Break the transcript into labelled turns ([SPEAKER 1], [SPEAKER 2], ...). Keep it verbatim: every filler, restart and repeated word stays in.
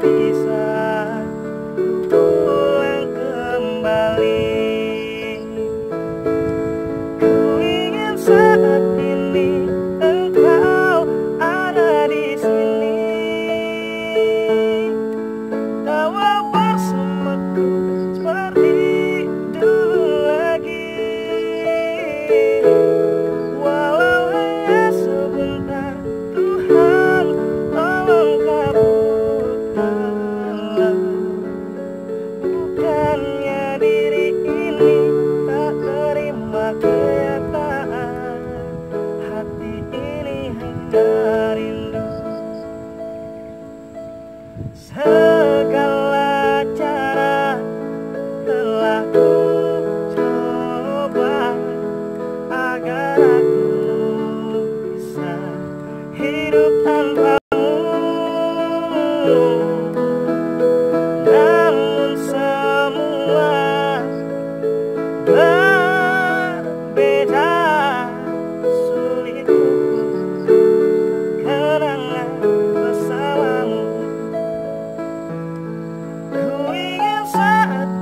[SPEAKER 1] bisa pulang kembali. Ku ingin saat ini engkau ada di sini, tawa bersamaku seperti dulu lagi. Walau hanya sebentar, Tuhan tolong kabulkanlah. Bukannya diri ini tak terima kenyataan, hati ini hanya rindu. Segala cara telah ku coba agar aku bisa hidup tanpamu, namun semua berbeda. Sulit untuk kenangan bersamamu. Ku ingin saat